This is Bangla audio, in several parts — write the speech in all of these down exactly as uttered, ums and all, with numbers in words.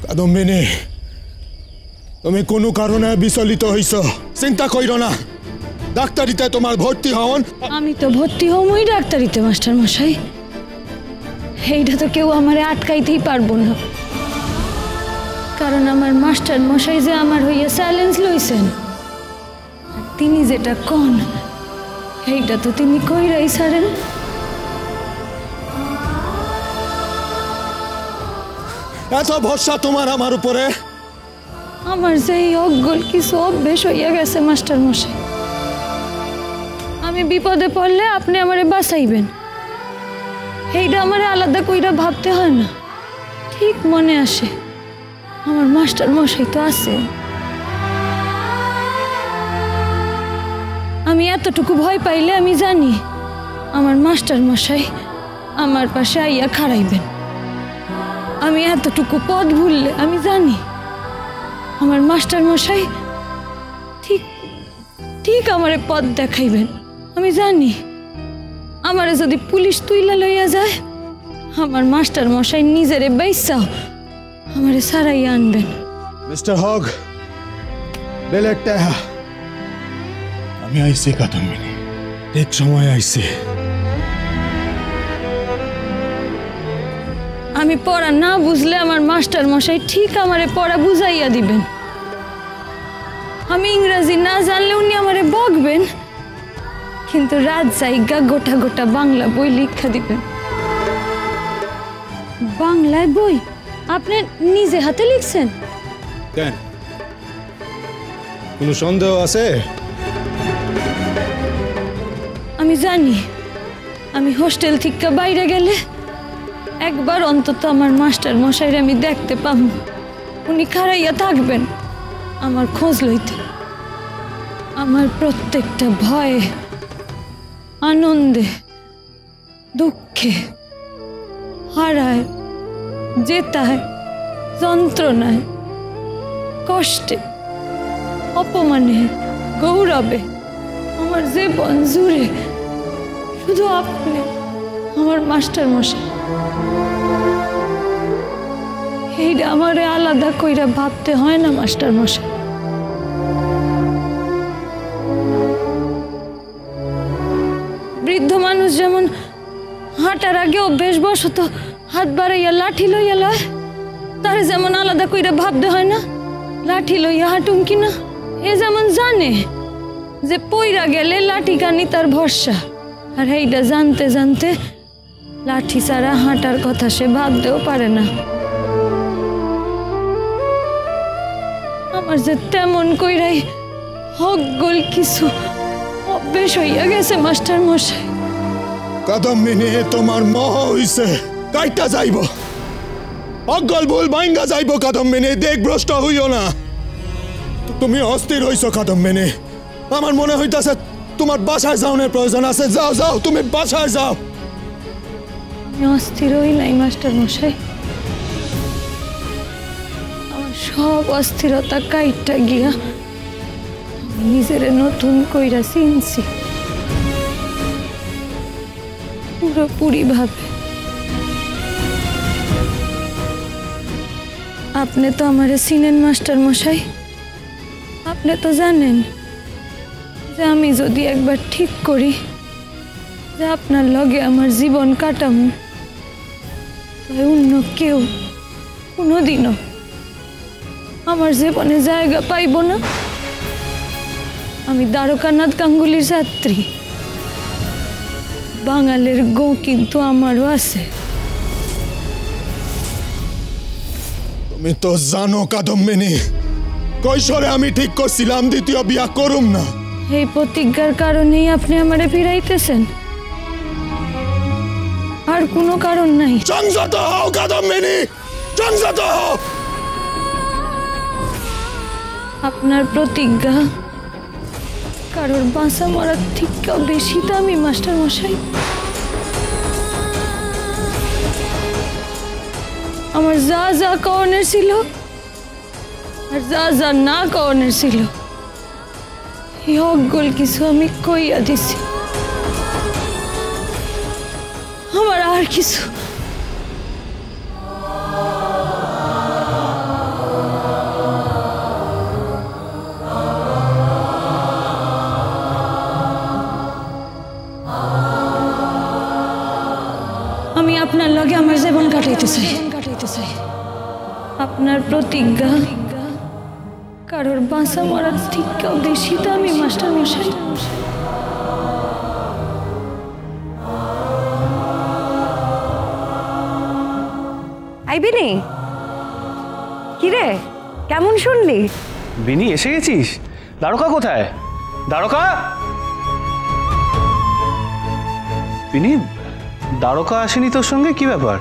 কাদম্বিনী তুমি কোনো কারণে বিচলিত হইছ চিন্তা কইরো না ডাক্তারিতে তোমার ভর্তি হন আমি তো ভর্তি হমই ডাক্তারিতে মাস্টার মশাই এইটা তো কেউ আমারে আটকাইতেই পারবো না কারণ আমার মাস্টার মশাই যে আমার হইয়া চ্যালেঞ্জ লইছেন তিনি যেটা কোন এইটা তো তিনি কইরাই ছাড়েন এত ভরসা তোমার আমার উপরে আমার যে অজ্ঞল কিছু অভ্যেস হইয়া গেছে মাস্টার মশাই আমি বিপদে পড়লে আপনি আমারে বাঁচাইবেন এইটা আমারে আলাদা কইরা ভাবতে হয় না ঠিক মনে আসে আমার মাস্টার মশাই তো আছে আমি এতটুকু ভয় পাইলে আমি জানি আমার মাস্টার মশাই আমার পাশে আইয়া খাড়াইবেন আমি এতটুকু পথ ভুললে আমি জানি আমার মাস্টার মশাই ঠিক ঠিক আমারে পথ দেখাইবেন আমি জানি আমারে যদি পুলিশ তুইলা লইয়া যায় আমার মাস্টার মশাই নিজেরে বাইসাও আমারে সারাইয়া আনবেন মিস্টার হক বেলেটটা আমি আইছি কাদম্বিনী ঠিক সময় আইছি আমি পড়া না বুঝলে আমার মাস্টার মশাই ঠিক আমারে পড়া বুঝাইয়া দিবেন আমি ইংরেজি না জানলে উনি আমারে বকবেন কিন্তু রাত জায়গা গোটা গোটা বাংলা বই লিখা দিবেন বাংলায় বই আপনি নিজে হাতে লিখছেন কেন কোনো সন্দেহ আছে আমি জানি আমি হোস্টেল থেকে বাইরে গেলে একবার অন্তত আমার মাস্টার মশাইরে আমি দেখতে পাব উনি খাড়াইয়া থাকবেন আমার খোঁজ লইতে আমার প্রত্যেকটা ভয়ে আনন্দে দুঃখে হারায় জেতায় যন্ত্রণায় কষ্টে অপমানে গৌরবে আমার জীবন জুড়ে শুধু আপনি আমার মাস্টার মশাই এইটা আমারে আলাদা কইরা ভাবতে হয় না মাস্টার মশাই বৃদ্ধ মানুষ যেমন হাঁটার আগে অভ্যেস বশত হাত বাড়াইয়া লাঠি লইয়া লয় তারে যেমন আলাদা কইরা ভাবতে হয় না লাঠি লইয়া হাঁটুম কিনা এ যেমন জানে যে পইরা গেলে লাঠি কানি তার ভরসা আর এইটা জানতে জানতে লাঠি ছাড়া হাঁটার কথা সে ভাবতেও পারে না আমার যে তেমন কইরাই হকগোল কিছু অভ্যেস হইয়া গেছে মাস্টার মশাই কাদম্বিনী তোমার মোহ হইছে কাইটা যাইব অজ্ঞল ভুল ভাঙ্গা যাইব কাদম্বিনী দেখ ভ্রষ্ট হইও না তুমি অস্থির হইছো কাদম্বিনী আমার মনে হইতাছে তোমার বাসায় যাওয়ার প্রয়োজন আছে যাও যাও তুমি বাসায় যাও আমি অস্থির হই নাই মাস্টার মশাই আমার সব অস্থিরতা কাইটা গিয়া নিজের নতুন কইরা চিনছি পুরোপুরি ভাবে আপনি তো আমারে চিনেন মাস্টার মশাই আপনি তো জানেন যে আমি যদি একবার ঠিক করি যে আপনার লগে আমার জীবন কাটামু তাই অন্য কেউ কোনোদিনও আমার জীবনে জায়গা পাইব না আমি দ্বারকানাথ গাঙ্গুলির ছাত্রী বাঙালির গো কিন্তু আমারও আছে তুমি তো জানো কাদম্বিনী কৈশোরে আমি ঠিক করছিলাম দ্বিতীয় বিয়া করুম না এই প্রতিজ্ঞার কারণেই আপনি আমারে ফিরাইতেছেন আর কোনো কারণ নাই সংযত হও কাদম্বিনী সংযত হও আপনার প্রতিজ্ঞা কারোর বাঁচা মরার থেকে বেশি দামি মাস্টার মশাই আমার যা যা কওনের ছিল আর যা যা না কওনের ছিল এই অজ্ঞল কিছু আমি কইয়া দিছি আমার আর কিছু কাটাইতে চাই কাটাইতে চাই আপনার প্রতিজ্ঞা কারোর বাঁচা মরার ঠিকও বেশি দামি মাস্টার মশাই। আই বিনি, কিরে কেমন শুনলি? বিনি এসে গেছিস? দ্বারকা কোথায়? দ্বারকা, বিনি দ্বারকা আসেনি তোর সঙ্গে? কি ব্যাপার?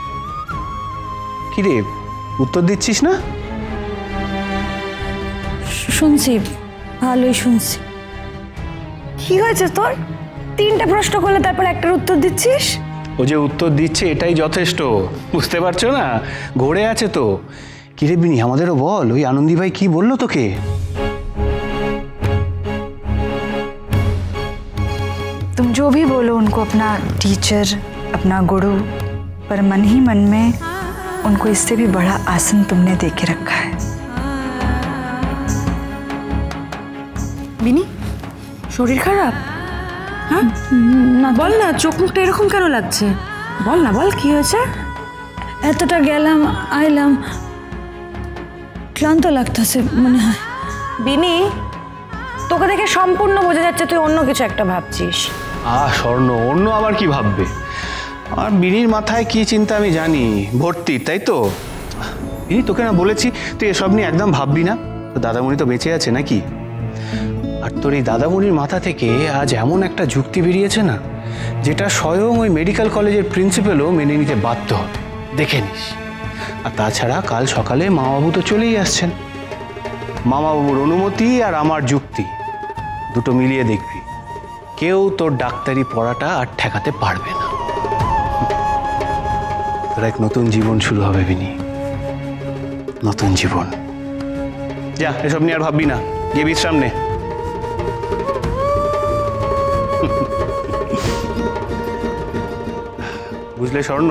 কিরে উত্তর দিচ্ছিস না? শুনছি, ভালোই শুনছি। কি হয়েছে তোর? তিনটা প্রশ্ন করলে তারপর একটার উত্তর দিচ্ছিস? ও যে উত্তর দিচ্ছে এটাই যথেষ্ট, বুঝতে পারছো না? ঘুরে আছে তো। কিরে বিনি আমাদেরও বল, ওই আনন্দী ভাই কি বললো তোকে? तुम जो भी बोलो उनको अपना टीचर, अपना गुरु, पर मन ही मन में उनको इससे भी बड़ा आसन तुमने दे के रखा है। বিনি, শরীর খারাপ? হ্যাঁ না, বল না, চোখ মুখটা এরকম কেন লাগছে? বল না, বল কি হয়েছে? এতটা গেলাম আইলাম, ক্লান্ত লাগতেছে মনে হয়। বিনি, তোকে দেখে সম্পূর্ণ বোঝা যাচ্ছে তুই অন্য কিছু একটা ভাবছিস। আহ স্বর্ণ, অন্য আবার কি ভাববে? আর বিনির মাথায় কি চিন্তা আমি জানি, ভর্তি, তাই তো? বিনি তোকে না বলেছি তুই এসব নিয়ে একদম ভাববি না। তো দাদামণি তো বেঁচে আছে নাকি? আর তোর এই দাদামণির মাথা থেকে আজ এমন একটা যুক্তি বেরিয়েছে না, যেটা স্বয়ং ওই মেডিকেল কলেজের প্রিন্সিপালও মেনে নিতে বাধ্য হবে। দেখে নিস। আর তাছাড়া কাল সকালে মামাবাবু তো চলেই আসছেন। মামাবাবুর অনুমতি আর আমার যুক্তি দুটো মিলিয়ে দেখবি, কেউ তোর ডাক্তারি পড়াটা আর ঠেকাতে পারবে না। তোর এক নতুন জীবন শুরু হবে বিনি, নতুন জীবন। যা, এসব নিয়ে আর ভাববি না, গিয়ে বিশ্রাম নে। বুঝলে স্বর্ণ?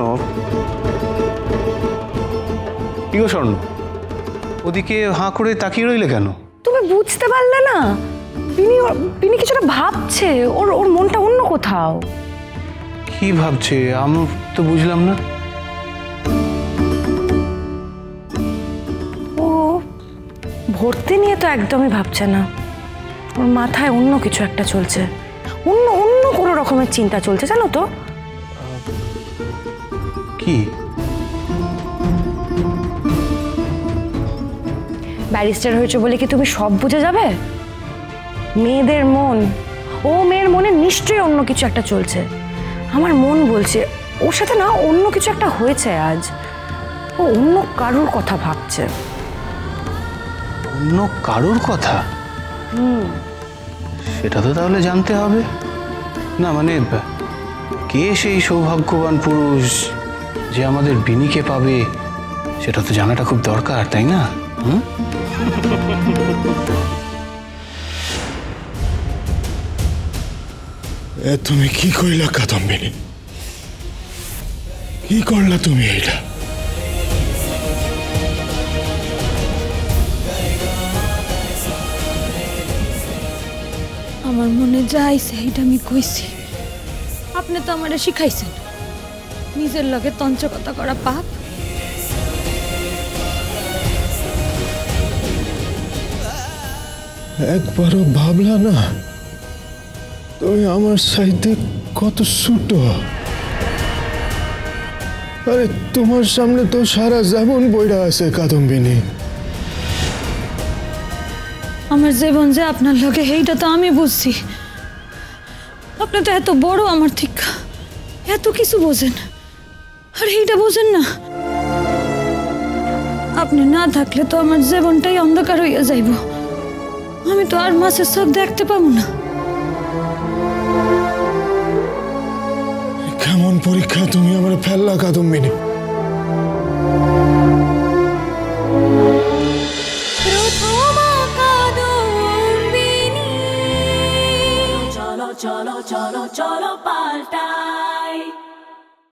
কি গো স্বর্ণ, ওদিকে হাঁ করে তাকিয়ে রইলে কেন? তুমি বুঝতে পারলে না? বিনি বিনি কিছুটা ভাবছে, ওর ওর মনটা অন্য কোথাও। কি ভাবছে আমি তো বুঝলাম না। ও ভর্তি নিয়ে তো একদমই ভাবছে না, ওর মাথায় অন্য কিছু একটা চলছে, অন্য অন্য কোনো রকমের চিন্তা চলছে, জানো তো? কি? ব্যারিস্টার হয়েছে বলে কি তুমি সব বুঝে যাবে? মেয়েদের মন, ও মেয়ের মনে নিশ্চয়ই অন্য কিছু একটা চলছে। আমার মন বলছে ওর সাথে না অন্য কিছু একটা হয়েছে আজ, ও অন্য কারোর কথা ভাবছে। অন্য কারোর কথা? হুম, সেটা তো তাহলে জানতে হবে না। মানে কে সেই সৌভাগ্যবান পুরুষ যে আমাদের বিনিকে পাবে, সেটা তো জানাটা খুব দরকার, তাই না? হুম, এ তুমি কি কইলা কাদম্বিনী? কি করলা তুমি এটা? আমার মনে যা আইছে এটা আমি কইছি। আপনি তো আমারে শিখাইছেন নিজের লগে তঞ্চকতা করা পাপ। একবারও ভাবলা না তুমি আমার সাইতে কত ছোট? আরে তোমার সামনে তো সারা জীবন বইরা আছে কাদম্বিনী। আমার জীবন যে আপনার লগে এইটা তো আমি বুঝছি। আপনি তো এত বড় আমার ঠিক, এত কিছু বোঝেন, আর এইটা বোঝেন না। আপনি না থাকলে তো আমার জীবনটাই অন্ধকার হইয়া যাইব। আমি তো আর মাছের চোখ দেখতে পাবো না। কেমন পরীক্ষা তুমি আমার ফেললা Kadambini? cholo cholo cholo cholo palta